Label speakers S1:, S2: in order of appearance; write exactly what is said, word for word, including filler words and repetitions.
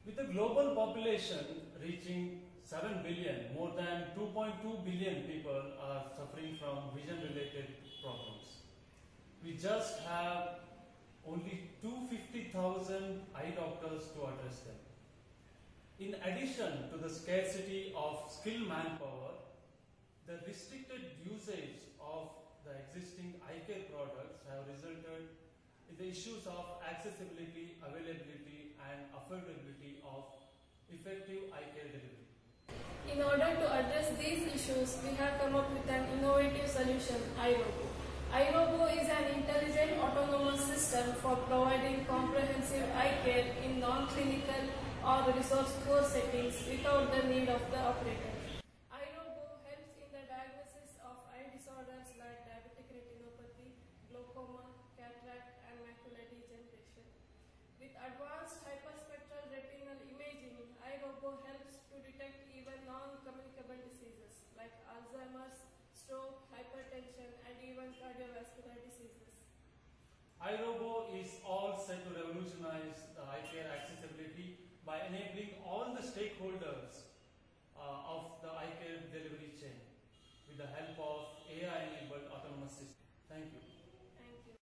S1: With a global population reaching seven billion, more than two point two billion people are suffering from vision related problems. We just have only two hundred fifty thousand eye doctors to address them. In addition to the scarcity of skilled manpower, the restricted usage of the existing eye care products have resulted in the issues of accessibility, availability and affordability of effective eye care delivery.
S2: In order to address these issues, we have come up with an innovative solution, iRobo. iRobo is an intelligent autonomous system for providing comprehensive eye care in non-clinical or resource-poor settings without the need of the operator. iRobo helps in the diagnosis of eye disorders like diabetic retinopathy, glaucoma, cataract and macular degeneration. With advanced hyperspectral retinal imaging, iRobo helps to detect even non-communicable diseases like Alzheimer's, stroke, hypertension and even cardiovascular diseases.
S1: iRobo is all set to revolutionize the eye care accessibility by enabling all the stakeholders